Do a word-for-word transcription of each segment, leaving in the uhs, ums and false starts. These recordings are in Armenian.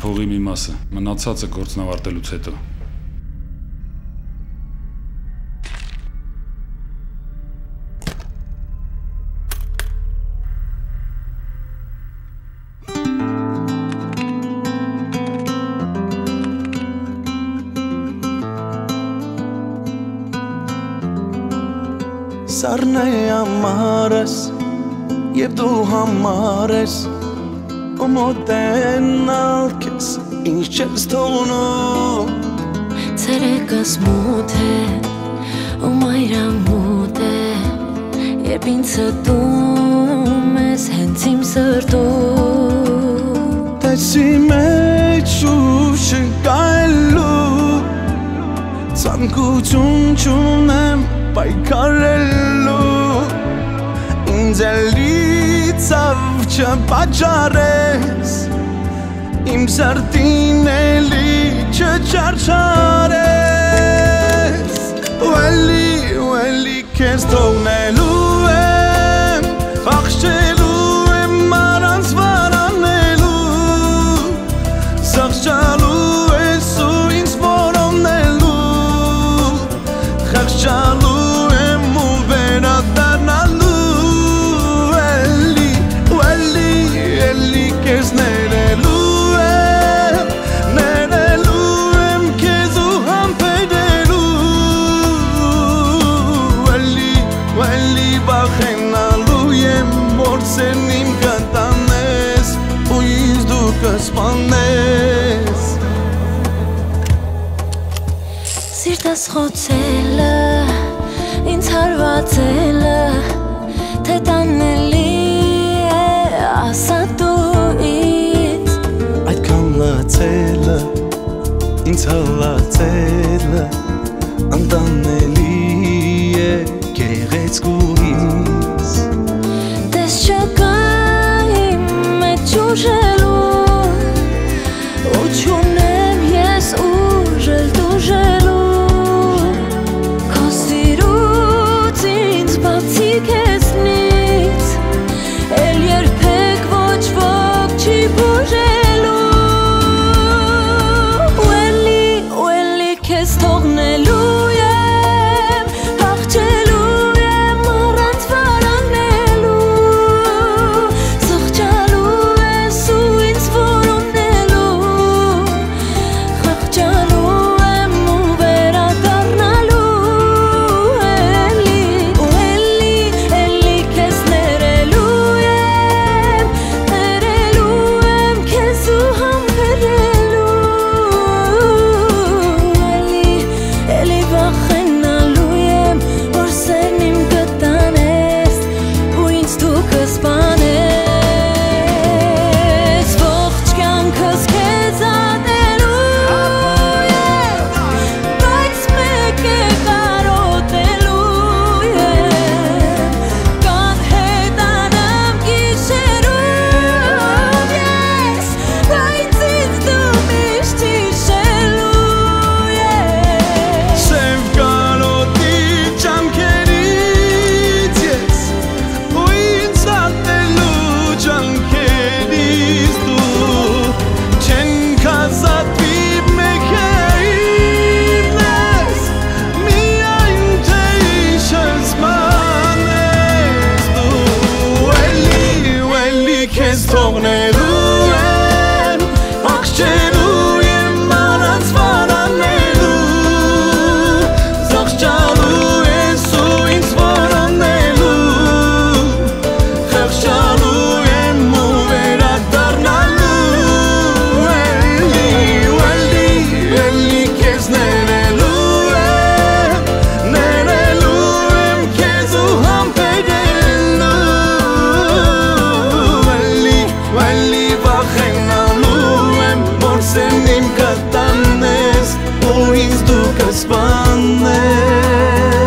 փողի մի մասը, մնացածը գործն ավարտելուց հետո։ Սառն է ամարս և դու համար ես ու մոտենալ քեզ ինչ չես թողնում Ցերեկս մութ է ու մայրամուտ է երբ ինձ ստում ես հենց իմ սրտում Տեսի մեջ շուշ կայլու ցանկություն չունեմ պայքարելու ինձ էլի ցավ չպաճառես իմ սրտին էլի չչարչարես ու էլի ու էլի քեզ թողնելու եմ խաղշելու եմ առանց վարանելու սաղճալու ես ու ինձ որոնելու խաղճալու Սիրտս խոցելը, ինձ հարվածելը, թե տանելի է ասա դու ինձ Այդքան լացելը, ինձ հալացելը, անտանելի է գեղեցկուհիս Տես չկա իմ մեջ ուժելու, ու չունեմ ես ուժել դուժելու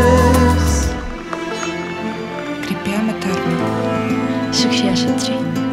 Շքշյա շտրի